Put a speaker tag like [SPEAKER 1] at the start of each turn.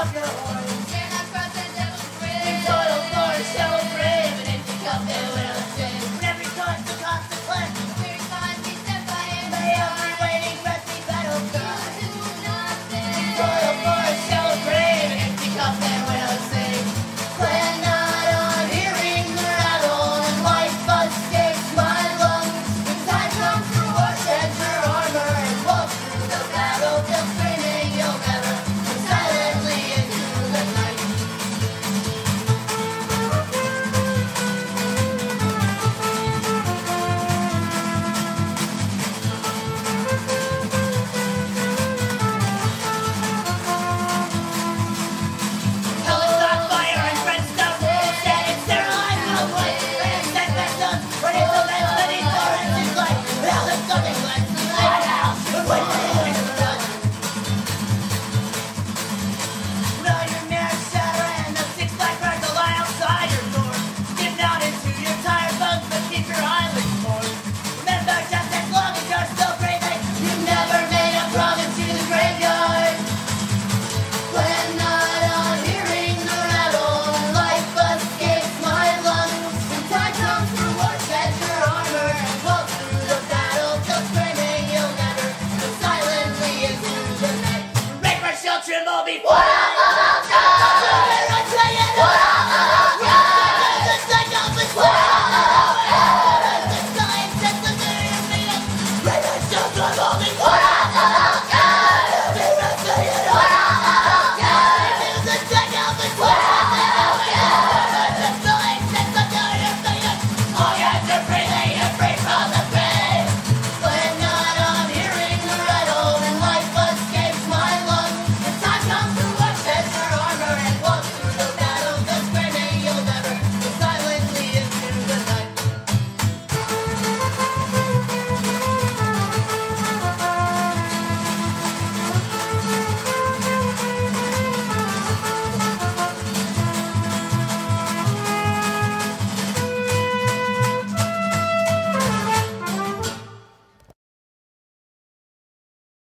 [SPEAKER 1] up your horns.
[SPEAKER 2] Dare not cross that devil's bridge.
[SPEAKER 1] We toil for a show of brave, an empty cup that will ascend. When every cost the consequence.
[SPEAKER 2] Spirit God be set by him.
[SPEAKER 1] May every waiting breath be battle cry.
[SPEAKER 2] Do nothing.
[SPEAKER 1] Toil for a show of brave, an empty cup that will sing. Plan not on hearing the rattle, and life escapes my lungs. When time comes for war, shed your armor and walk through the battlefield screaming you'll never go silently into the night. Hell is on fire and brimstone, instead it's sterilized in the wood. And set vessels, when it's the best that he's forest is like. Hell is nothing less than lighthouse, and when it's the blood. Now your mirrors shatter and the six black birds will lie outside your door. Skip down into your tired bones, but keep your eyelids forward. Remember, just as long as you're still breathing, you never made a promise to the graveyard. Plan not on hearing the rattle, and life escapes my lungs. When time comes for war, shed your armor and walk through the battlefield screaming you'll never go silently into the night. Make my shell tremble before